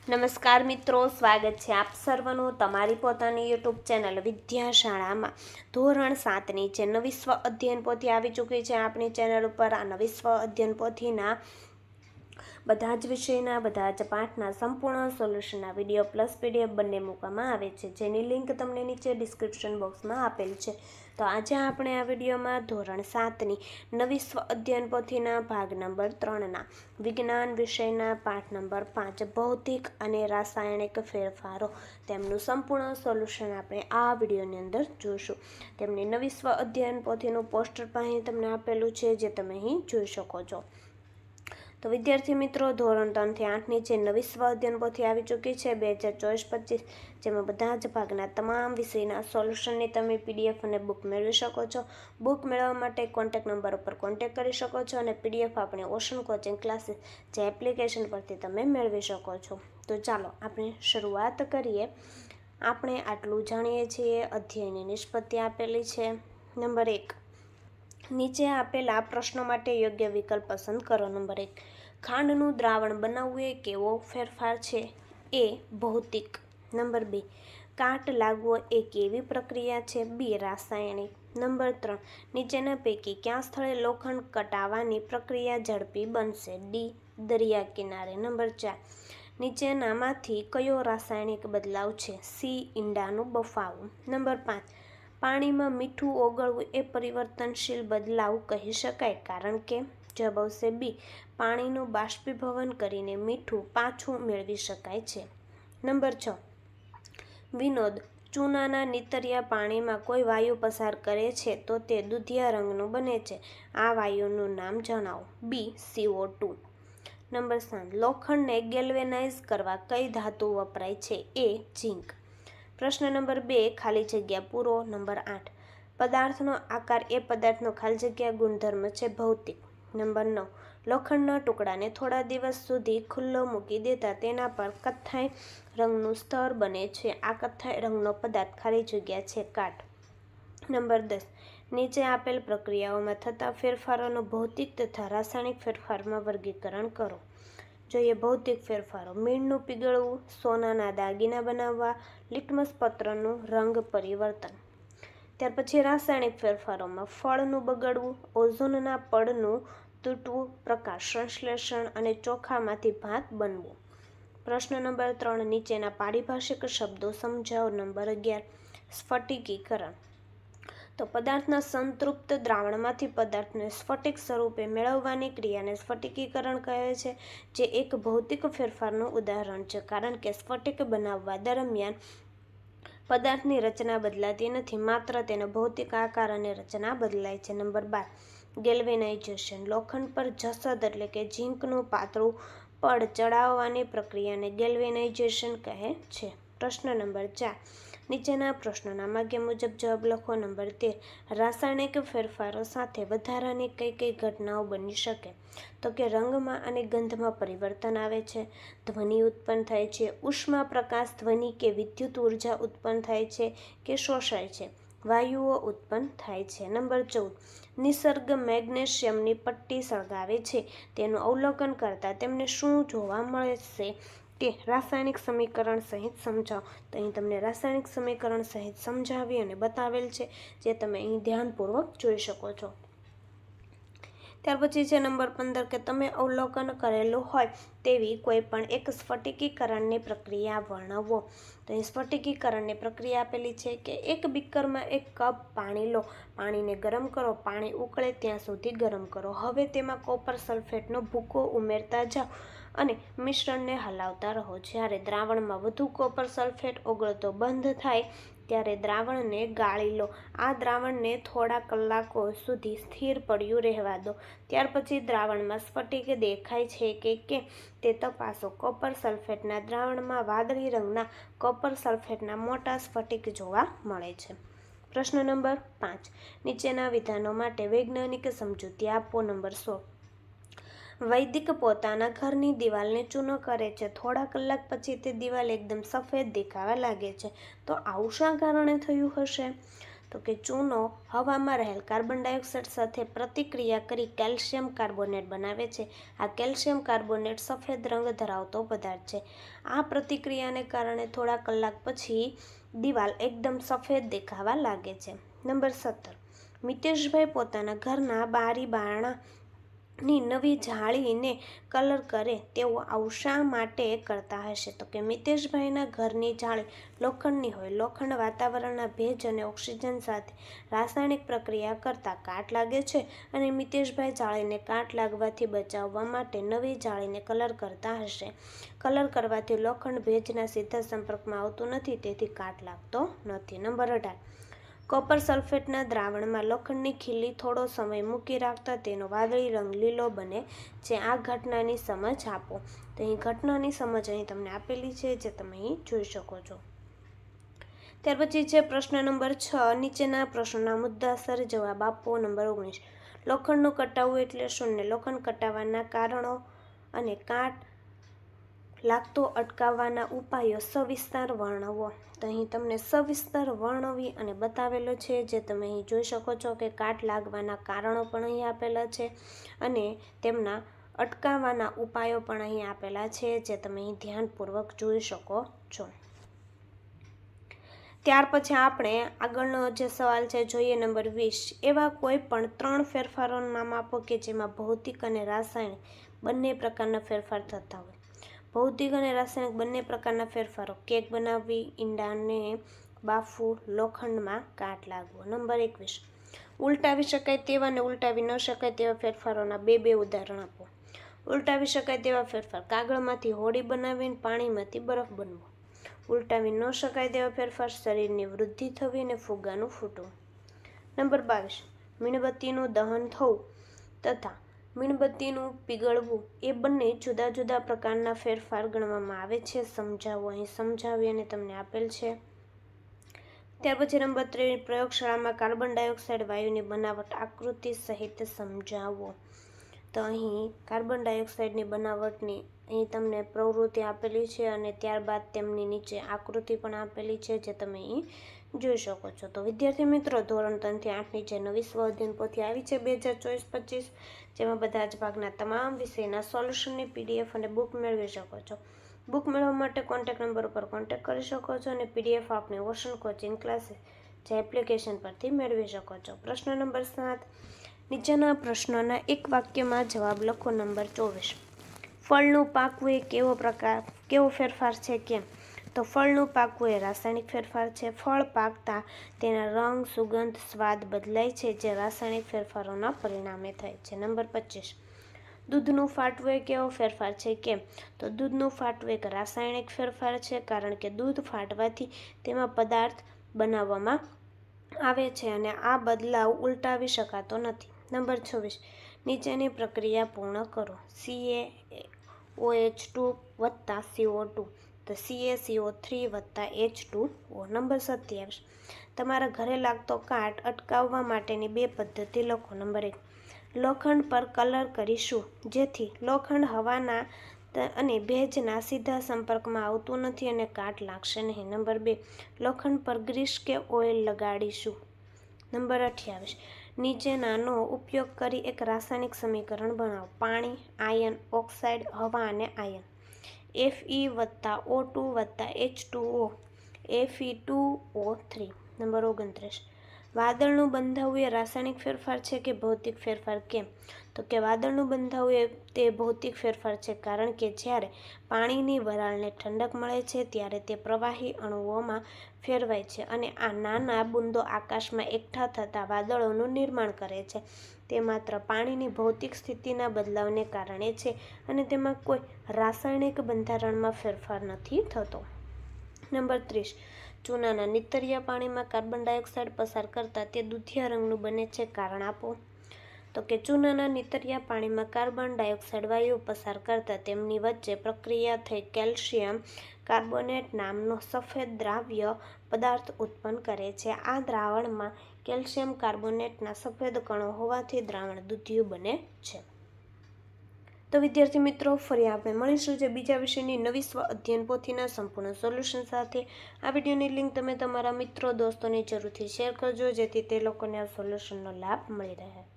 નમસ્કાર મિત્રો, સ્વાગત છે આપ સર્વનું તમારી પોતાની યુટ્યુબ ચેનલ વિદ્યાશાળામાં. ધોરણ 7ની જે નવી સ્વ અધ્યયન પોથી આવી ચૂકી છે આપણી ચેનલ ઉપર. આ નવી સ્વ અધ્યયન પોથીના બધા જ વિષયના બધા જ પાઠના સંપૂર્ણ સોલ્યુશનના વિડીયો પ્લસ પીડીએફ બંને મૂકવામાં આવે છે, જેની લિંક તમને નીચે ડિસ્ક્રિપ્શન બોક્સમાં આપેલ છે. તો આજે આપણે આ વિડીયોમાં ધોરણ 7ની નવી સ્વ અધ્યયન પોથીના ભાગ નંબર 3ના વિજ્ઞાન વિષયના પાઠ નંબર 5 ભૌતિક અને રાસાયણિક ફેરફારો તેમનું સંપૂર્ણ સોલ્યુશન આપણે આ વિડીયોની અંદર જોઈશું. તેમની નવી સ્વ અધ્યયન પોથીનું પોસ્ટર પણ અહીં તમને આપેલું છે, જે તમે અહીં જોઈ શકો છો. તો વિદ્યાર્થી મિત્રો, ધોરણ 3થી 8ની જે નવી સ્વ અધ્યયન પોથી આવી ચૂકી છે 2024-25, જેમાં બધા જ ભાગના તમામ વિષયના સોલ્યુશનની તમે પીડીએફ અને બુક મેળવી શકો છો. બુક મેળવવા માટે કોન્ટેક્ટ નંબર ઉપર કોન્ટેક્ટ કરી શકો છો અને પીડીએફ આપણે ઓશન કોચિંગ ક્લાસીસ જે એપ્લિકેશન પરથી તમે મેળવી શકો છો. તો ચાલો આપણે શરૂઆત કરીએ. આપણે આટલું જાણીએ છીએ. અધ્યયનની નિષ્પત્તિ આપેલી છે. નંબર 1, નીચે આપેલા પ્રશ્નો માટે યોગ્ય વિકલ્પ પસંદ કરો. નંબર 1, ખાંડનું દ્રાવણ બનાવવું એ કેવો ફેરફાર છે? એ. ભૌતિક. નંબર 2, કાટ લાગવો એ કેવી પ્રક્રિયા છે? બી. રાસાયણિક. નંબર 3, નીચેના પૈકી કયા સ્થળે લોખંડ કટાવાની પ્રક્રિયા ઝડપી બનશે? ડી. દરિયા કિનારે. નંબર 4, નીચેનામાંથી કયો રાસાયણિક બદલાવ છે? સી. ઈંડાનું બફાવું. નંબર 5, પાણીમાં મીઠું ઓગળવું એ પરિવર્તનશીલ બદલાવ કહી શકાય, કારણ કે? જવાબ આવશે બી. પાણીનું બાષ્પીભવન કરીને મીઠું પાછું મેળવી શકાય છે. નંબર 6, વિનોદ, ચૂનાના નીતરિયા પાણીમાં કોઈ વાયુ પસાર કરે છે તો તે દૂધિયા રંગનું બને છે. આ વાયુનું નામ જણાવો. બી. CO2. નંબર 7, લોખંડને ગેલ્વેનાઇઝ કરવા કઈ ધાતુ વપરાય છે? એ. ઝીંક. પ્રશ્ન નંબર 2, ખાલી જગ્યા પૂરો. નંબર 8, પદાર્થનો આકાર એ પદાર્થનો ખાલી જગ્યા ગુણધર્મ છે. ભૌતિક. નંબર 9, લોખંડના ટુકડાને થોડા દિવસ સુધી ખુલ્લો મૂકી દેતા તેના પર કથ્થાઈ રંગનું સ્તર બને છે. આ કથ્થાઈ રંગનો પદાર્થ ખાલી જગ્યા છે. કાટ. નંબર 10, નીચે આપેલ પ્રક્રિયાઓમાં થતા ફેરફારોનું ભૌતિક તથા રાસાયણિક ફેરફારમાં વર્ગીકરણ કરો. જોઈએ ભૌતિક ફેરફારો: મીણનું પીગળવું, સોનાના દાગીના બનાવવા, લિટમસ પત્રનું રંગ પરિવર્તન. ત્યાર પછી રાસાયણિક ફેરફારોમાં ફળનું બગડવું, ઓઝોનના પડનું તૂટવું, પ્રકાશ સંશ્લેષણ અને ચોખામાંથી ભાત બનવું. પ્રશ્ન નંબર 3, નીચેના પારિભાષિક શબ્દો સમજાવો. નંબર 11, સ્ફટિકીકરણ. તો પદાર્થના સંતૃપ્ત દ્રાવણમાંથી પદાર્થને સ્ફટિક સ્વરૂપે મેળવવાની ક્રિયાને સ્ફટિકીકરણ કહે છે, જે એક ભૌતિક ફેરફારનું ઉદાહરણ છે, કારણ કે સ્ફટિક બનાવવા દરમિયાન પદાર્થની રચના બદલાતી નથી, માત્ર તેનો ભૌતિક આકાર અને રચના બદલાય છે. Number 12, galvanization. લોખંડ પર જસદ એટલે કે ઝીંકનું પાતળું પડ ચડાવવાની પ્રક્રિયાને ગેલ્વેનાઇઝેશન કહે છે. પ્રશ્ન નંબર 4, નીચેના પ્રશ્નોના માગ્ય મુજબ જવાબ લખો. નંબર 13, રાસાયણિક ફેરફારો સાથે વધારાની કઈ કઈ ઘટનાઓ બની શકે? તો કે રંગમાં અને ગંધમાં પરિવર્તન આવે છે, ધ્વનિ ઉત્પન્ન થાય છે, ઉષ્મા, પ્રકાશ, ધ્વનિ કે વિદ્યુત ઉર્જા ઉત્પન્ન થાય છે કે શોષાય છે, વાયુઓ ઉત્પન્ન થાય છે. નંબર 14, નિસર્ગ મેગ્નેશિયમની પટ્ટી સળગાવે છે તેનું અવલોકન કરતા તેમને શું જોવા મળશે? કે રાસાયણિક સમીકરણ સહિત સમજાવો. તો અહીં તમને રાસાયણિક સમીકરણ સહિત સમજાવી અને બતાવેલ છે, જે તમે અહીં ધ્યાનપૂર્વક જોઈ શકો છો. ત્યાર પછી છે નંબર 15, કે તમે અવલોકન કરેલું હોય તેવી કોઈ પણ એક સ્ફટિકીકરણની પ્રક્રિયા વર્ણવો. તો અહીં સ્ફટિકીકરણની પ્રક્રિયા આપેલી છે કે એક બીકરમાં 1 કપ પાણી લો, પાણીને ગરમ કરો, પાણી ઉકળે ત્યાં સુધી ગરમ કરો. હવે તેમાં કોપર સલ્ફેટનો ભૂકો ઉમેરતા જાઓ અને મિશ્રણને હલાવતા રહો. જ્યારે દ્રાવણમાં વધુ કોપર સલ્ફેટ ઓગળતો બંધ થાય ત્યારે દ્રાવણને ગાળી લો. આ દ્રાવણને થોડા કલાકો સુધી સ્થિર પડ્યું રહેવા દો. ત્યાર પછી દ્રાવણમાં સ્ફટિક દેખાય છે કે કેમ તે તપાસો. કોપર સલ્ફેટના દ્રાવણમાં વાદળી રંગના કોપર સલ્ફેટના મોટા સ્ફટિક જોવા મળે છે. પ્રશ્ન નંબર 5, નીચેના વિધાનો માટે વૈજ્ઞાનિક સમજૂતી આપો. નંબર 16, વૈદિક પોતાના ઘરની દિવાલને ચૂનો કરે છે. થોડા કલાક પછી તે દિવાલ એકદમ સફેદ દેખાવા લાગે છે. તો આવું શા કારણે થયું હશે? તો કે ચૂનો હવામાં રહેલ કાર્બન ડાયોક્સાઇડ સાથે પ્રતિક્રિયા કરી કેલ્શિયમ કાર્બોનેટ બનાવે છે. આ કેલ્શિયમ કાર્બોનેટ સફેદ રંગ ધરાવતો પદાર્થ છે. આ પ્રતિક્રિયાને કારણે થોડા કલાક પછી દિવાલ એકદમ સફેદ દેખાવા લાગે છે. નંબર 17. મિતેશભાઈ પોતાના ઘરના બારી બારણાની નવી જાળીને કલર કરે તેઓ આવું શા માટે કરતા હશે? તો કે મિતેશભાઈના ઘરની જાળી લોખંડની હોય. લોખંડ વાતાવરણના ભેજ અને ઓક્સિજન સાથે રાસાયણિક પ્રક્રિયા કરતાં કાટ લાગે છે અને મિતેશભાઈ જાળીને કાટ લાગવાથી બચાવવા માટે નવી જાળીને કલર કરતા હશે. કલર કરવાથી લોખંડ ભેજના સીધા સંપર્કમાં આવતું નથી, તેથી કાટ લાગતો નથી. નંબર 18. કોપર સલ્ફેટના દ્રાવણમાં લોખંડની ખીલી થોડો સમય મૂકી રાખતા તેનો વાદળી રંગ લીલો બને છે. આ ઘટનાની સમજ આપો. તો અહીં ઘટનાની સમજ અહીં તમને આપેલી છે, જે તમે અહીં જોઈ શકો છો. ત્યાર પછી છે પ્રશ્ન નંબર 6. નીચેના પ્રશ્નોના મુદ્દાસર જવાબ આપો. નંબર 19. લોખંડનું કટાવવું એટલે શું? લોખંડ કટાવવાના કારણો અને કાટ લાગતો અટકાવવાના ઉપાયો સવિસ્તાર વર્ણવો. તો અહીં તમને સવિસ્તાર વર્ણવી અને બતાવેલો છે, જે તમે અહીં જોઈ શકો છો કે કાટ લાગવાના કારણો પણ અહીં આપેલા છે અને તેમના અટકાવવાના ઉપાયો પણ અહીં આપેલા છે, જે તમે અહીં ધ્યાનપૂર્વક જોઈ શકો છો. ત્યાર પછી આપણે આગળનો જે સવાલ છે જોઈએ. નંબર 20. એવા કોઈ પણ 3 ફેરફારોનું નામ આપો કે જેમાં ભૌતિક અને રાસાયણિક બંને પ્રકારના ફેરફાર થતા હોય. ભૌતિક અને રાસાયણિક બંને પ્રકારના ફેરફારો: કેક બનાવવી, ઈંડાને બાફવું, લોખંડમાં કાટ લાગવો. નંબર 21. ઉલટાવી શકાય તેવા અને ઉલટાવી ન શકાય તેવા ફેરફારોના બે ઉદાહરણ આપો. ઉલટાવી શકાય તેવા ફેરફાર: કાગળમાંથી હોડી બનાવીને પાણીમાંથી બરફ બનવો. ઉલટાવી ન શકાય તેવા ફેરફાર: શરીરની વૃદ્ધિ થવી અને ફુગ્ગાનું ફૂટવું. નંબર 22. મીણબત્તીનું દહન થવું તથા મીણબત્તીનું પીગળવું એ બંને જુદા જુદા પ્રકારના ફેરફાર ગણવામાં આવે છે. સમજાવો. અહીં સમજાવી અને તમને આપેલ છે. ત્યાર પછી નંબર 23. પ્રયોગશાળામાં કાર્બન ડાયોક્સાઇડ વાયુની બનાવટ આકૃતિ સહિત સમજાવો. તો અહીં કાર્બન ડાયોક્સાઇડની બનાવટની અહીં તમને પ્રવૃત્તિ આપેલી છે અને ત્યારબાદ તેમની નીચે આકૃતિ પણ આપેલી છે, જે તમે અહીં જોઈ શકો છો. તો વિદ્યાર્થી મિત્રો, ધોરણ 3 થી 8ની જે નવી સ્વ અધ્યયન પોથી આવી છે 2024-25, જેમાં બધા જ ભાગના તમામ વિષયના સોલ્યુશનની PDF અને બુક મેળવી શકો છો. બુક મેળવવા માટે કોન્ટેક્ટ નંબર ઉપર કોન્ટેક્ટ કરી શકો છો અને PDF આપણી ઓશન કોચિંગ ક્લાસીસ જે એપ્લિકેશન પરથી મેળવી શકો છો. પ્રશ્ન નંબર 7. નીચેના પ્રશ્નોના એક વાક્યમાં જવાબ લખો. નંબર 24. ફળનું પાકવું એ કેવો ફેરફાર છે? કેમ? તો ફળનું પાકવું એ રાસાયણિક ફેરફાર છે. ફળ પાકતા તેના રંગ, સુગંધ, સ્વાદ બદલાય છે, જે રાસાયણિક ફેરફારોના પરિણામે થાય છે. નંબર 25. દૂધનું ફાટવું એ કેવો ફેરફાર છે? કેમ? તો દૂધનું ફાટવું એક રાસાયણિક ફેરફાર છે, કારણ કે દૂધ ફાટવાથી તેમાં પદાર્થ બનાવવામાં આવે છે અને આ બદલાવ ઉલટાવી શકાતો નથી. નંબર 26. નીચેની પ્રક્રિયા પૂર્ણ કરો. CaOH2 વત્તા CO2 તો CaCO3 વત્તા H2O. નંબર 27. તમારા ઘરે લાગતો કાટ અટકાવવા માટેની 2 પદ્ધતિ લખો. નંબર 1. લોખંડ પર કલર કરીશું, જેથી લોખંડ હવાના અને ભેજના સીધા સંપર્કમાં આવતું નથી અને કાટ લાગશે નહીં. નંબર 2. લોખંડ પર ગ્રીસ કે ઓઇલ લગાડીશું. નંબર 28. નીચેનાનો ઉપયોગ કરી એક રાસાયણિક સમીકરણ બનાવો. પાણી, આયન, ઓક્સાઇડ, હવા અને આયન. Fe વત્તા O2 વત્તા H2O Fe2O3. નંબર 29. વાદળનું બંધાવું એ રાસાયણિક ફેરફાર છે કે ભૌતિક ફેરફાર? કેમ? તો કે વાદળનું બંધાવું એ તે ભૌતિક ફેરફાર છે, કારણ કે જ્યારે પાણીની વરાળને ઠંડક મળે છે ત્યારે તે પ્રવાહી અણુઓમાં ફેરવાય છે અને આ નાના બૂંદો આકાશમાં એકઠા થતાં વાદળોનું નિર્માણ કરે છે. તે માત્ર પાણીની ભૌતિક સ્થિતિના બદલાવને કારણે છે અને તેમાં કોઈ રાસાયણિક બંધારણમાં ફેરફાર નથી થતો. નંબર 30. ચૂનાના નીતરિયા પાણીમાં કાર્બન ડાયોક્સાઇડ પસાર કરતાં તે દૂધિયા રંગનું બને છે. કારણ આપો. તો કે ચૂનાના નીતરિયા પાણીમાં કાર્બન ડાયોક્સાઇડ વાયુ પસાર કરતાં તેમની વચ્ચે પ્રક્રિયા થઈ કેલ્શિયમ કાર્બોનેટ નામનો સફેદ દ્રાવ્ય પદાર્થ ઉત્પન્ન કરે છે. આ દ્રાવણમાં કેલ્શિયમ કાર્બોનેટના સફેદ કણો હોવાથી દ્રાવણ દૂધિયું બને છે. તો વિદ્યાર્થી મિત્રો, ફરી આપણે મળીશું જે બીજા વિષયની નવી સ્વ અધ્યયન પોથીના સંપૂર્ણ સોલ્યુશન સાથે. આ વિડીયોની લિંક તમે તમારા મિત્રો દોસ્તોને જરૂરથી શેર કરજો, જેથી તે લોકોને આ સોલ્યુશનનો લાભ મળી રહે.